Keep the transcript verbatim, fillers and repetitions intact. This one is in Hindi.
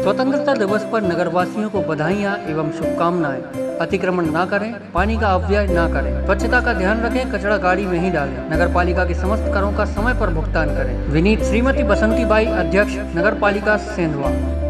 स्वतंत्रता दिवस पर नगरवासियों को बधाइयाँ एवं शुभकामनाएं। अतिक्रमण ना करें, पानी का अपव्यय ना करें, स्वच्छता का ध्यान रखें, कचरा गाड़ी में ही डालें, नगर पालिका के समस्त करों का समय पर भुगतान करें। विनीत। श्रीमती बसंती बाई, अध्यक्ष, नगर पालिका सेंधवा।